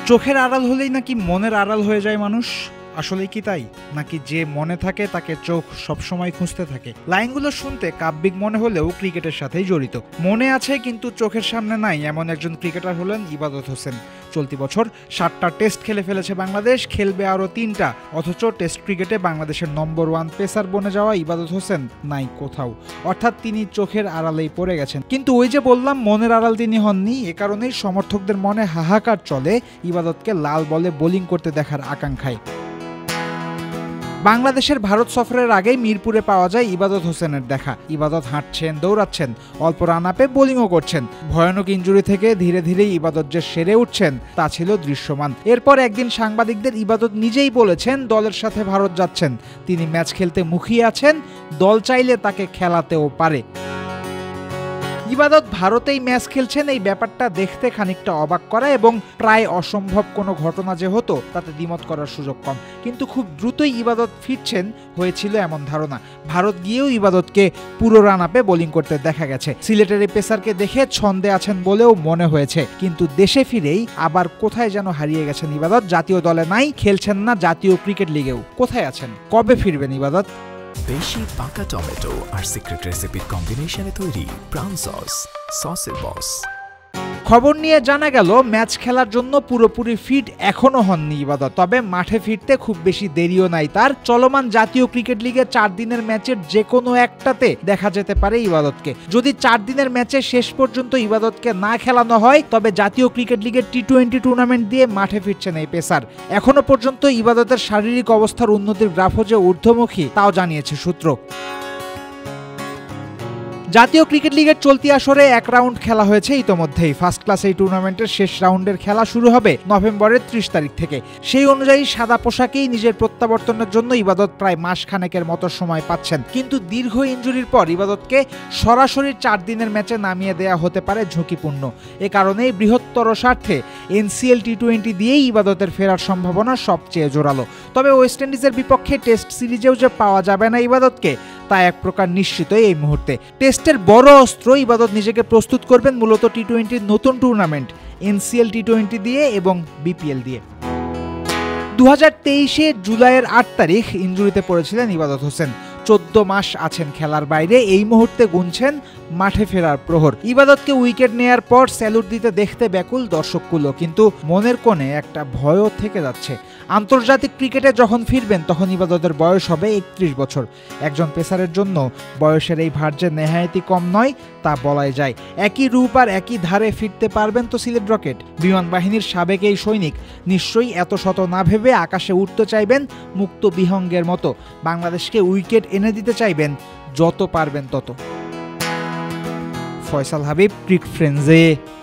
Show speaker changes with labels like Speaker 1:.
Speaker 1: চোখের আড়াল হলেই নাকি মনের আড়াল হয়ে যায় মানুষ, আসলে কি তাই? নাকি যে মনে থাকে তাকে চোখ সবসময় খুঁজতে থাকে? লাইনগুলো শুনতে কাব্যিক মনে হলেও ক্রিকেটের সাথেই জড়িত। মনে আছে কিন্তু চোখের সামনে নাই, এমন একজন ক্রিকেটার হলেন ইবাদত হোসেন। চলতি বছর 7টা টেস্ট খেলে ফেলেছে বাংলাদেশ, খেলবে আরও 3টা। অথচ টেস্ট ক্রিকেটে বাংলাদেশের নম্বর 1 পেসার বনে যাওয়া ইবাদত হোসেন নাই কোথাও, অর্থাৎ তিনি চোখের আড়ালেই পড়ে গেছেন। কিন্তু ওই যে বললাম মনের আড়াল তিনি হননি, এ কারণেই সমর্থকদের মনে হাহাকার চলে ইবাদতকে লাল বলে বোলিং করতে দেখার আকাঙ্ক্ষায়। বাংলাদেশের ভারত সফরের আগেই মিরপুরে পাওয়া যায় ইবাদত হোসেনের দেখা। ইবাদত হাঁটছেন, দৌড়াচ্ছেন, অল্প রান আপে বোলিংও করছেন। ভয়ানক ইনজুরি থেকে ধীরে ধীরে ইবাদত যে সেরে উঠছেন তা ছিল দৃশ্যমান। এরপর একদিন সাংবাদিকদের ইবাদত নিজেই বলেছেন দলের সাথে ভারত যাচ্ছেন, তিনি ম্যাচ খেলতে মুখিয়ে আছেন, দল চাইলে তাকে খেলাতেও পারে। ইবাদত ভারতেই ম্যাচ খেলছেন, এই ব্যাপারটা দেখতে খানিকটা অবাক করা এবং প্রায় অসম্ভব কোনো ঘটনা যে হতো তাতে দ্বিমত করার সুযোগ কম। কিন্তু খুব দ্রুতই ইবাদত ফিরছেন হয়েছিল এমন ধারণা। ভারত গিয়েও ইবাদতকে পুরো রান আপে বোলিং করতে দেখা গেছে। সিলেটের এই পেসারকে দেখে ছন্দে আছেন বলেও মনে হয়েছে। কিন্তু দেশে ফিরেই আবার কোথায় যেন হারিয়ে গেছেন ইবাদত। জাতীয় দলে নাই, খেলছেন না জাতীয় ক্রিকেট লিগেও। কোথায় আছেন? কবে ফিরবেন ইবাদত?
Speaker 2: বেশি পাকা টমেটো আর সিক্রেট রেসিপির কম্বিনেশনে তৈরি প্রাউন সস, সসের বস।
Speaker 1: খবর নিয়ে জানা গেল ম্যাচ খেলার জন্য পুরোপুরি ফিট এখনো হননি ইবাদত, তবে মাঠে ফিরতে খুব বেশি দেরিও নাই তার। চলমান জাতীয় ক্রিকেট লিগে 4 দিনের ম্যাচের যে কোনো একটাতে দেখা যেতে পারে ইবাদতকে। যদি 4 দিনের ম্যাচে শেষ পর্যন্ত ইবাদতকে না খেলানো হয় তবে জাতীয় ক্রিকেট লিগের টি-20 টুর্নামেন্ট দিয়ে মাঠে ফিরছেন এই পেসার। এখনো পর্যন্ত ইবাদতের শারীরিক অবস্থার উন্নতির গ্রাফও যে ঊর্ধ্বমুখী তাও জানিয়েছে সূত্র। জাতীয় ক্রিকেট লিগের চলতি আসরে 1 রাউন্ড খেলা হয়েছে ইতোমধ্যেই। ফার্স্ট ক্লাস এই টুর্নামেন্টের শেষ রাউন্ডের খেলা শুরু হবে নভেম্বরের 30 তারিখ থেকে। সেই অনুযায়ী সাদা পোশাকেই নিজের প্রত্যাবর্তনের জন্য ইবাদত প্রায় মাস খানেকের মতো সময় পাচ্ছেন। কিন্তু দীর্ঘ ইনজুরির পর ইবাদতকে সরাসরি 4 দিনের ম্যাচে নামিয়ে দেয়া হতে পারে ঝুঁকিপূর্ণ। এ কারণেই বৃহত্তর স্বার্থে এনসিএল টি-20 দিয়েই ইবাদতের ফেরার সম্ভাবনা সবচেয়ে জোরালো। তবে ওয়েস্ট ইন্ডিজের বিপক্ষে টেস্ট সিরিজেও যে পাওয়া যাবে না ইবাদতকে তা এক প্রকার নিশ্চিতই এই মুহূর্তে। টেস্টের বড় অস্ত্র ইবাদত নিজেকে প্রস্তুত করবেন মূলত টি-20 নতুন টুর্নামেন্ট এনসিএল টি-20 দিয়ে এবং বিপিএল দিয়ে। 2023 জুলাইয়ের 8 তারিখ ইনজুরিতে পড়েছিলেন ইবাদত হোসেন। 14 মাস আছেন খেলার বাইরে, এই মুহূর্তে গুনছেন মাঠে ফেরার প্রহর। ইবাদতকে উইকেট নেয়ার পর স্যালুট দিতে দেখতে ব্যাকুল দর্শকগুলো, কিন্তু মনের কোণে একটা ভয়ও থেকে যাচ্ছে। আন্তর্জাতিক ক্রিকেটে যখন ফিরবেন তখন ইবাদতের বয়স হবে 31 বছর। একজন পেসারের জন্য বয়সের এই ভার যে নেহায়েতই কম নয় তা বলাই যায়। একই রূপ আর একই ধারে ফিরতে পারবেন তো সিলেট রকেট? বিমান বাহিনীর সাবেক এই সৈনিক নিশ্চয়ই এত শত না ভেবে আকাশে উঠতে চাইবেন মুক্ত বিহঙ্গের মতো। বাংলাদেশকে উইকেট এনে দিতে চাইবেন যত পারবেন তত। ফয়সাল হাবিব, ক্রিকফ্রেঞ্জি।